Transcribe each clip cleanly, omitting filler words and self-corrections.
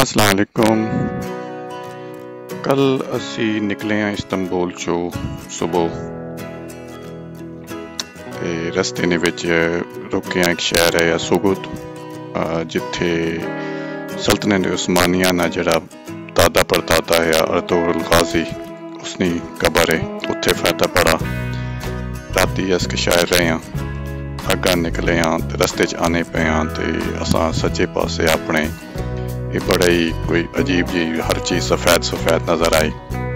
अस्सलाम वालेकुम। कल असी निकले हैं इस्तांबुल चो सुबह ते रस्ते ने विच रुके हैं। एक शहर है सुगुत जिथे सल्तनत उस्मानिया ना जड़ा दादा परदादा है अर्तुगरुल गाजी उसकी कबर है, उत्थे फैदा पड़ा। राती अस शायर रहे हैं, अग्गा निकले हाँ ते रस्ते च आने पे हाँ ते असां सज्जे पासे अपने ये बड़ा ही कोई अजीब जी हर चीज सफेद सफेद नजर आई।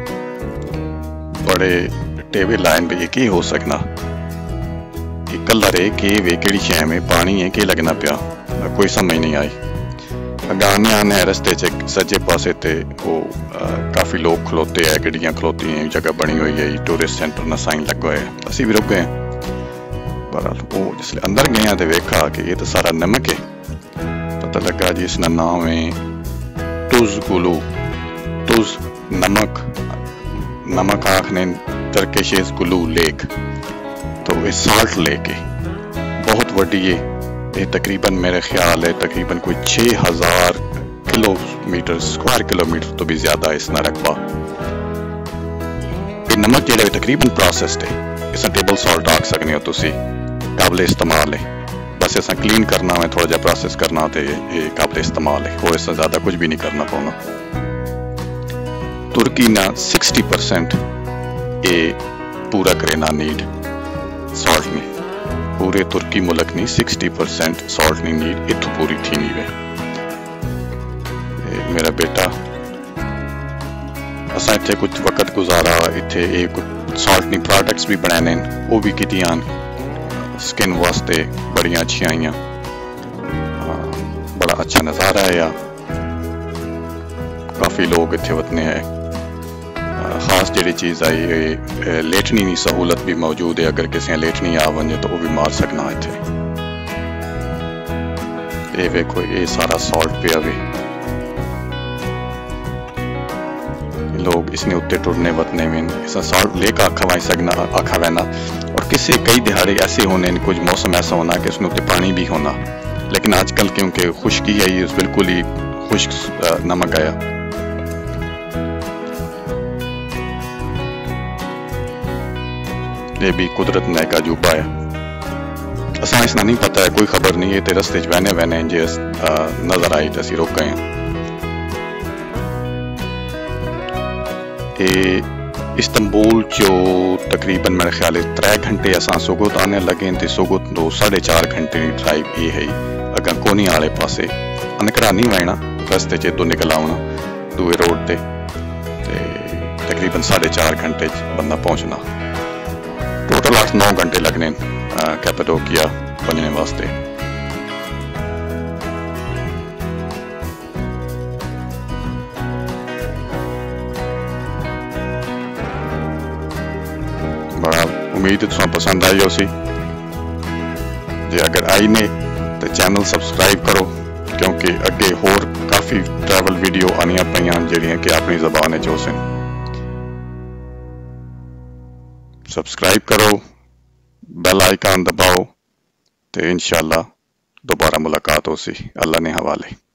बड़े टेबल लाइन पे ये हो सकना कलर है कि वे केड़ी शय में पानी है कि लगना पिया, कोई समझ नहीं आई। आने आने रस्ते च सज्जे पासे ते वो काफी लोग खलोते हैं, गड्डियां खलोती हैं, जगह बनी हुई है, टूरिस्ट सेंटर ना साइन लगा है। असी भी रुक गए। बहरहाल वो जिसले अंदर गए तो वेखा कि ये तो सारा नमक है। पता लगा जी इसका नाम है तुज गुलू। तुज नमक, नमक आखने टर्किश इज गुलू लेक। तो ये साल्ट लेक है, बहुत वड्डी है। ये तकरीबन मेरे ख्याल है तकरीबन कोई 6000 किलोमीटर स्क्वायर किलोमीटर तो भी ज्यादा है इसका रकबा। ये नमक जो तकरीबन प्रोसेस्ड है, इस टेबल सॉल्ट आख सकते हो तुसी, काबिल इस्तेमाल है। बस ऐसा क्लीन करना है, थोड़ा जा प्रोसेस करना तो ये काबिल इस्तेमाल है, और इससे ज्यादा कुछ भी नहीं करना पौना। तुर्की ना 60% ये पूरा करे ना नीड सॉल्ट में। पूरे तुर्की मुल्क नहीं 60% सॉल्ट नहीं नीड इतों पूरी थी नहीं वे। मेरा बेटा असा इतने कुछ वक्त गुजारा, इतने कुछ सॉल्ट नहीं प्रोडक्ट्स भी बनाने वो भी कीतियां, स्किन वास्ते बड़ी अच्छी आई। बड़ा अच्छा नज़ारा है या काफ़ी लोग इतने वतने हैं। खास जी चीज़ आई लेटनी की सहूलत भी मौजूद है, अगर किसी लेटनी आ वजे तो वो भी मार सकना इतने। ये वेखो ये सारा सॉल्ट पे भी लोग इसने उत्ते टुरने वतने में इस सॉल्ट लेक आखा सकना आखा वैना। और किसी कई दिहाड़े ऐसे होने, कुछ मौसम ऐसा होना कि उसमें उत्ते पानी भी होना, लेकिन आजकल क्योंकि खुश्की है ये बिल्कुल ही खुश्क नमक आया। ये भी कुदरत ने का अजूबा है, असा इसना नहीं पता है, कोई खबर नहीं है। ते रस्ते च वहने वहने जे नजर आई तो असी रुक गए हैं। इस्तांबुल चो तकरीबन मेरे ख्याल 3 घंटे असा सुगुत आने लगे तो सुगुत 4.5 घंटे की ड्राइव ये है। अगर कोनी आले पासे अनकड़ा नहीं वहना, रस्ते च तो निकल आना दूए रोड ते तकरीबन 4.5 घंटे बंदा पहुंचना। टोटल 8-9 घंटे लगने कैपेडोकिया पहुंचने वास्ते। बड़ा उम्मीद है तुम पसंद आई हो सी। जे अगर आई ने तो चैनल सब्सक्राइब करो, क्योंकि अगे होर काफ़ी ट्रैवल वीडियो आनिया पईयां जिहड़ियां कि अपनी ज़बान च होसन। सब्सक्राइब करो, बेल आइकन दबाओ तो इंशाल्लाह दोबारा मुलाकात हो सी। अल्लाह ने हवाले।